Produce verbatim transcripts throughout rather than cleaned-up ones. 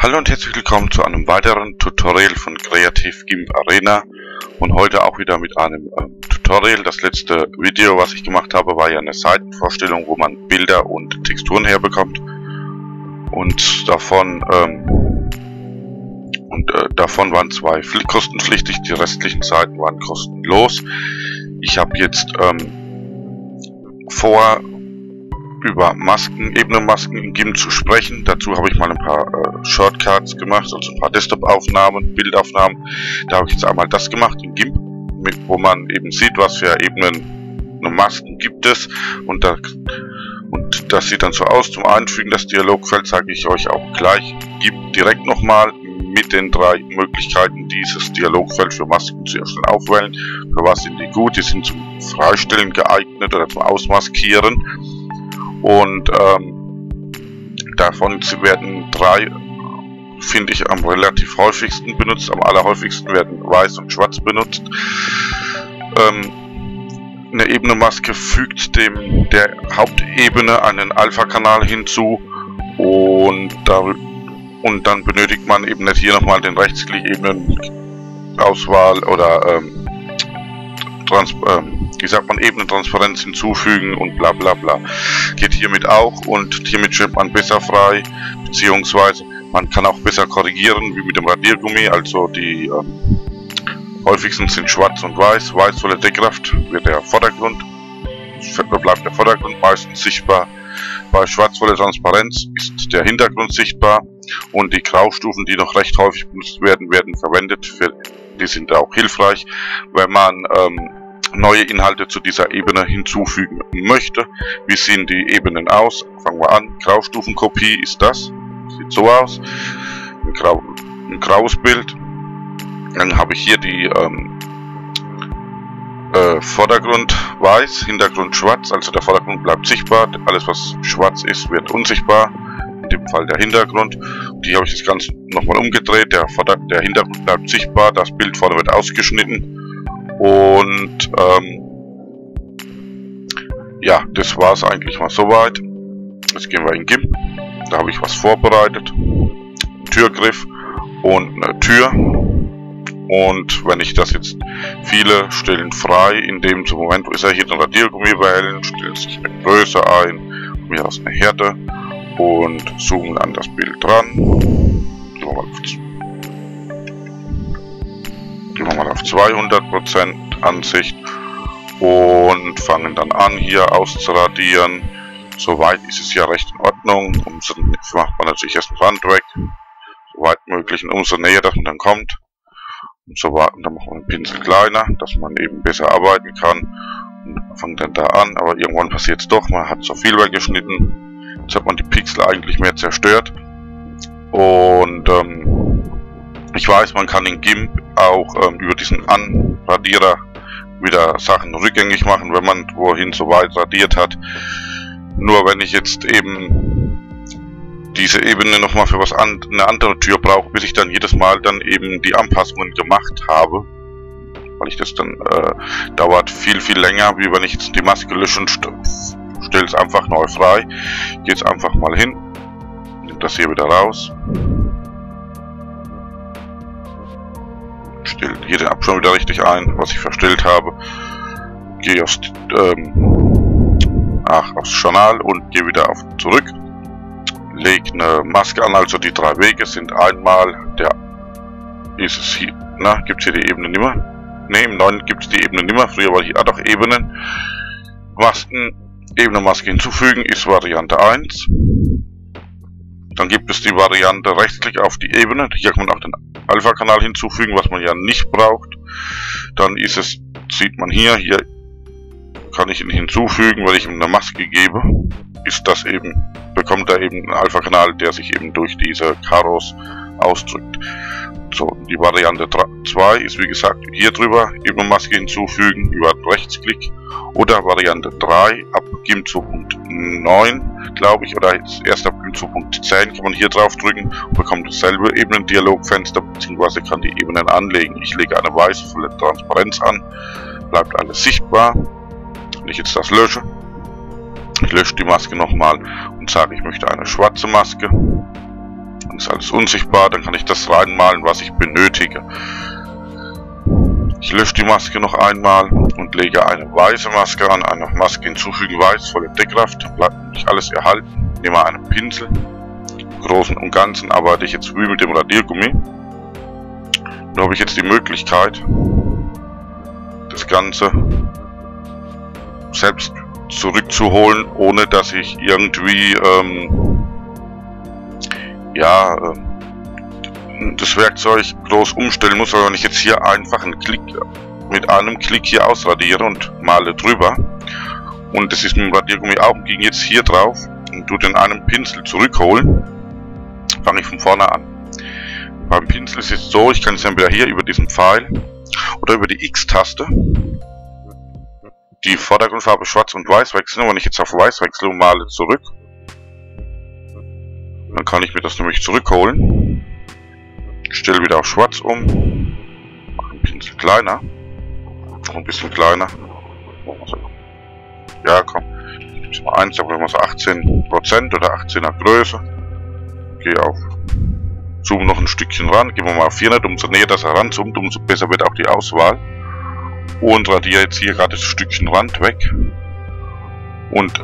Hallo und herzlich willkommen zu einem weiteren Tutorial von Creative GIMP Arena und heute auch wieder mit einem ähm, Tutorial. Das letzte Video, was ich gemacht habe, war ja eine Seitenvorstellung, wo man Bilder und Texturen herbekommt und davon ähm, und äh, davon waren zwei kostenpflichtig, die restlichen Seiten waren kostenlos. Ich habe jetzt ähm, vor, über Masken, Ebenenmasken in GIMP zu sprechen. Dazu habe ich mal ein paar äh, Shortcuts gemacht, also ein paar Desktop-Aufnahmen, Bildaufnahmen. Da habe ich jetzt einmal das gemacht in GIMP, mit, wo man eben sieht, was für Ebenen und Masken gibt es. Und, da, und das sieht dann so aus. Zum Einfügen das Dialogfeld zeige ich euch auch gleich GIMP direkt nochmal mit den drei Möglichkeiten, dieses Dialogfeld für Masken zu erstellen, aufwählen. Für was sind die gut? Die sind zum Freistellen geeignet oder zum Ausmaskieren. Und ähm, davon werden drei, finde ich, am relativ häufigsten benutzt. Am allerhäufigsten werden weiß und schwarz benutzt. Ähm, eine Ebenenmaske fügt dem der Hauptebene einen Alpha-Kanal hinzu und, da, und dann benötigt man eben nicht hier nochmal den Rechtsklick-Ebenen-Auswahl oder ähm, Trans ähm, wie sagt man, Ebenentransparenz hinzufügen und bla bla bla. Geht hiermit auch und hiermit stellt man besser frei, beziehungsweise man kann auch besser korrigieren, wie mit dem Radiergummi, also die ähm, häufigsten sind schwarz und weiß. Weiß volle Deckkraft wird der Vordergrund, bleibt der Vordergrund meistens sichtbar. Bei schwarz volle Transparenz ist der Hintergrund sichtbar und die Graustufen, die noch recht häufig benutzt werden, werden verwendet. Für, die sind auch hilfreich, wenn man ähm, neue Inhalte zu dieser Ebene hinzufügen möchte. Wie sehen die Ebenen aus? Fangen wir an. Graustufenkopie ist das. Sieht so aus. Ein, grau, ein graues Bild. Dann habe ich hier die ähm, äh, Vordergrund weiß, Hintergrund schwarz. Also der Vordergrund bleibt sichtbar. Alles was schwarz ist, wird unsichtbar. In dem Fall der Hintergrund. Und hier habe ich das Ganze nochmal umgedreht. Der, Vorder der Hintergrund bleibt sichtbar. Das Bild vorne wird ausgeschnitten. Und ähm, ja, das war es eigentlich mal soweit. Jetzt gehen wir in GIMP. Da habe ich was vorbereitet. Türgriff und eine Tür. Und wenn ich das jetzt, viele stellen frei, in dem Moment, wo ist er hier den Radiergummi wählen, stellen sich eine Größe ein, mir aus einer Herde und zoomen an das Bild dran. Gehen wir mal auf Gehen wir mal auf zweihundert Prozent Ansicht und fangen dann an hier auszuradieren. Soweit ist es ja recht in Ordnung. Umso macht man natürlich erst den Rand weg, soweit möglich, und umso näher, dass man dann kommt. Und so warten, dann machen wir den Pinsel kleiner, dass man eben besser arbeiten kann. Und fangen dann da an, aber irgendwann passiert es doch, man hat so viel weggeschnitten. Jetzt hat man die Pixel eigentlich mehr zerstört. Und ähm, ich weiß, man kann in GIMP auch ähm, über diesen Anradierer wieder Sachen rückgängig machen, wenn man wohin so weit radiert hat. Nur wenn ich jetzt eben diese Ebene nochmal für was an, eine andere Tür brauche, bis ich dann jedes Mal dann eben die Anpassungen gemacht habe, weil ich das dann äh, dauert viel viel länger, wie wenn ich jetzt die Maske lösche und st stelle es einfach neu frei. Ich gehe jetzt einfach mal hin, nehme das hier wieder raus. Stelle hier den Abstand wieder richtig ein, was ich verstellt habe. Gehe aufs, ähm, ach, aufs Journal und gehe wieder auf zurück. Lege eine Maske an, also die drei Wege sind einmal, der ist es hier, na, gibt es hier die Ebene nimmer? Ne, im neuen gibt es die Ebene nimmer, früher war hier ah, doch Ebenen. Masken, Ebenenmaske hinzufügen ist Variante eins. Dann gibt es die Variante Rechtsklick auf die Ebene. Hier kann man auch den Alpha-Kanal hinzufügen, was man ja nicht braucht. Dann ist es, sieht man hier, hier kann ich ihn hinzufügen, weil ich ihm eine Maske gebe. Ist das eben, bekommt er eben einen Alpha-Kanal, der sich eben durch diese Karos ausdrückt. So, die Variante zwei ist wie gesagt hier drüber, Ebenenmaske hinzufügen über Rechtsklick. Oder Variante drei, ab GIMP zwei Punkt neun, glaube ich, oder jetzt erst ab GIMP zwei Punkt zehn kann man hier drauf drücken und bekommt dasselbe Ebenen-Dialogfenster, beziehungsweise kann die Ebenen anlegen. Ich lege eine weiße volle Transparenz an, bleibt alles sichtbar. Wenn ich jetzt das lösche, ich lösche die Maske nochmal und sage, ich möchte eine schwarze Maske. Dann ist alles unsichtbar, dann kann ich das reinmalen, was ich benötige. Ich lösche die Maske noch einmal und lege eine weiße Maske an, eine Maske hinzufügen, weiß, volle Deckkraft, dann bleibt nicht alles erhalten. Nehme einen Pinsel, im Großen und Ganzen arbeite ich jetzt wie mit dem Radiergummi. Da habe ich jetzt die Möglichkeit, das Ganze selbst zurückzuholen, ohne dass ich irgendwie ähm, ja ähm, das Werkzeug groß umstellen muss, weil wenn ich jetzt hier einfach einen Klick mit einem Klick hier ausradiere und male drüber, und das ist mit dem Radiergummi auch, ging jetzt hier drauf und tue den einen Pinsel zurückholen, fange ich von vorne an. Beim Pinsel ist es so, ich kann es entweder hier über diesen Pfeil oder über die X-Taste die Vordergrundfarbe schwarz und weiß wechseln. Und wenn ich jetzt auf weiß wechsle und male zurück, dann kann ich mir das nämlich zurückholen. Stelle wieder auf schwarz um, mache den Pinsel kleiner, noch ein bisschen kleiner. Also, ja, komm, ich gebe mal eins, aber so achtzehn Prozent oder achtzehner Größe. Gehe auf Zoom noch ein Stückchen ran, gehen wir mal auf vierhundert, umso näher das heranzoomt, umso besser wird auch die Auswahl. Und radiere jetzt hier gerade das Stückchen Rand weg. Und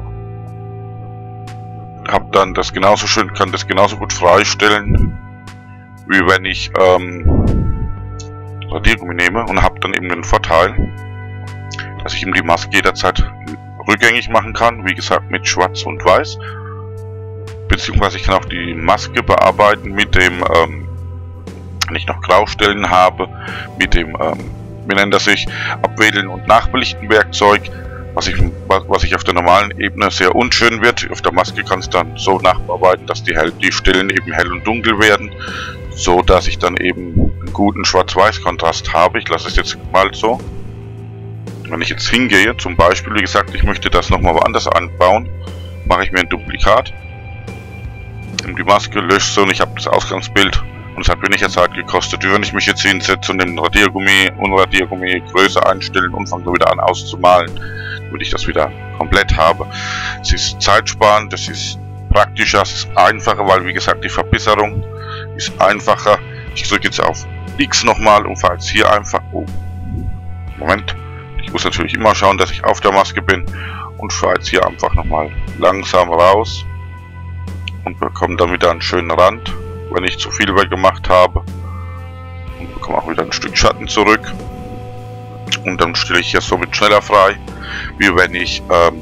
habe dann das genauso schön, kann das genauso gut freistellen, wie wenn ich ähm, Radiergummi nehme, und habe dann eben den Vorteil, dass ich eben die Maske jederzeit rückgängig machen kann, wie gesagt mit Schwarz und Weiß, beziehungsweise ich kann auch die Maske bearbeiten mit dem, ähm, wenn ich noch Graustellen habe, mit dem, ähm, wir nennen das sich Abwählen und Nachbelichten Werkzeug, was ich, was ich auf der normalen Ebene sehr unschön wird. Auf der Maske kann es dann so nachbearbeiten, dass die, hell, die Stellen eben hell und dunkel werden, so dass ich dann eben einen guten Schwarz-Weiß-Kontrast habe. Ich lasse es jetzt mal so. Wenn ich jetzt hingehe, zum Beispiel, wie gesagt, ich möchte das nochmal woanders anbauen, mache ich mir ein Duplikat, nehme die Maske, lösche sie und ich habe das Ausgangsbild. Und es hat weniger Zeit gekostet, wie wenn ich mich jetzt hinsetze und den Radiergummi und Radiergummi Größe einstellen und fange wieder an auszumalen, damit ich das wieder komplett habe. Es ist zeitsparend, es ist praktischer, es ist einfacher, weil wie gesagt die Verbesserung ist einfacher. Ich drücke jetzt auf X nochmal und fahre jetzt hier einfach, oh, Moment, ich muss natürlich immer schauen, dass ich auf der Maske bin, und fahre jetzt hier einfach nochmal langsam raus und bekomme dann wieder einen schönen Rand, wenn ich zu viel weggemacht habe, und bekomme auch wieder ein Stück Schatten zurück, und dann stelle ich hier somit schneller frei, wie wenn ich ähm,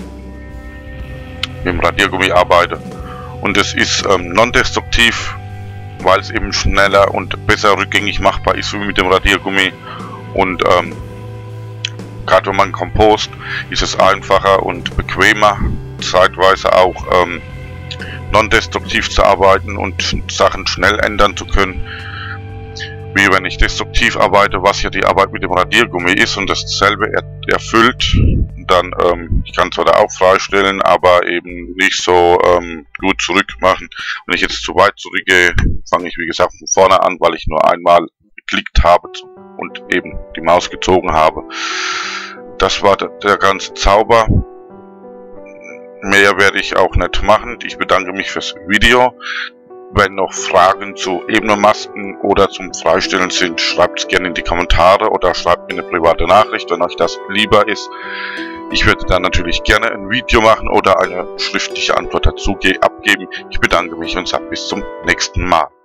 mit dem Radiergummi arbeite. Und es ist ähm, non-destruktiv, weil es eben schneller und besser rückgängig machbar ist wie mit dem Radiergummi, und ähm, gerade wenn man Kompost, ist es einfacher und bequemer, zeitweise auch ähm, non-destruktiv zu arbeiten und Sachen schnell ändern zu können, wie wenn ich destruktiv arbeite, was ja die Arbeit mit dem Radiergummi ist und dasselbe er erfüllt. Dann, ähm, ich kann zwar da auch freistellen, aber eben nicht so ähm, gut zurückmachen. Wenn ich jetzt zu weit zurückgehe, fange ich wie gesagt von vorne an, weil ich nur einmal geklickt habe und eben die Maus gezogen habe. Das war der, der ganze Zauber. Mehr werde ich auch nicht machen. Ich bedanke mich fürs Video. Wenn noch Fragen zu Ebenenmasken oder zum Freistellen sind, schreibt es gerne in die Kommentare oder schreibt mir eine private Nachricht, wenn euch das lieber ist. Ich würde dann natürlich gerne ein Video machen oder eine schriftliche Antwort dazu abgeben. Ich bedanke mich und sage bis zum nächsten Mal.